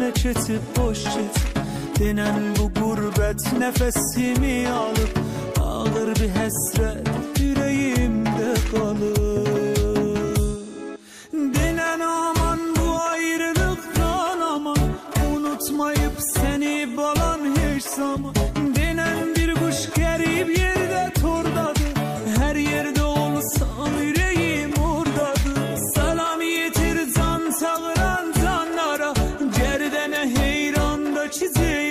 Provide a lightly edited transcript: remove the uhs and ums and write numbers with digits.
neçesi poşet. Denen bu gurbet nefesimi alıp ağır bir hasret yüreğimde kalır. Denen aman bu ayrılıktan aman, unutmayıp seni balan hiç zaman. Denen bir kuş garip yerde tordadır, her yerde olsan yüreğim oradadır. Salam yetir can sağıran canlara, cerdene heyran da çiziyor